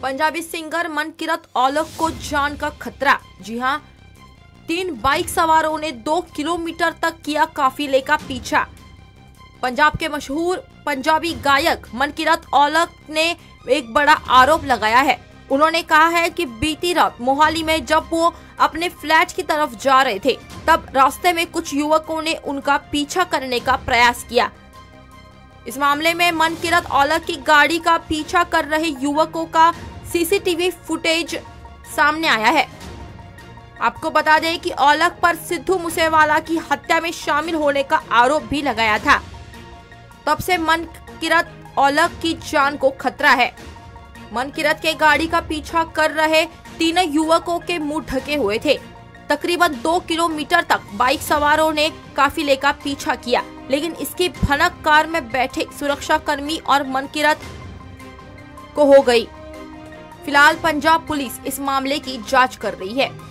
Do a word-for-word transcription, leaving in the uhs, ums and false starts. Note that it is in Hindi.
पंजाबी सिंगर मनकीरत औलख को जान का खतरा। जी हां, तीन बाइक सवारों ने दो किलोमीटर तक किया काफिले का पीछा। पंजाब के मशहूर पंजाबी गायक मनकीरत औलख ने एक बड़ा आरोप लगाया है। उन्होंने कहा है कि बीती रात मोहाली में जब वो अपने फ्लैट की तरफ जा रहे थे, तब रास्ते में कुछ युवकों ने उनका पीछा करने का प्रयास किया। इस मामले में मनकीरत औलख की गाड़ी का पीछा कर रहे युवकों का सीसीटीवी फुटेज सामने आया है। आपको बता दें कि औलख पर सिद्धू मूसेवाला की हत्या में शामिल होने का आरोप भी लगाया था। तब से मनकीरत औलख की जान को खतरा है। मनकीरत के गाड़ी का पीछा कर रहे तीनों युवकों के मुंह ढके हुए थे। तकरीबन दो किलोमीटर तक बाइक सवारों ने काफिले का पीछा किया, लेकिन इसकी भनक कार में बैठे सुरक्षा कर्मी और मनकीरत को हो गई। फिलहाल पंजाब पुलिस इस मामले की जांच कर रही है।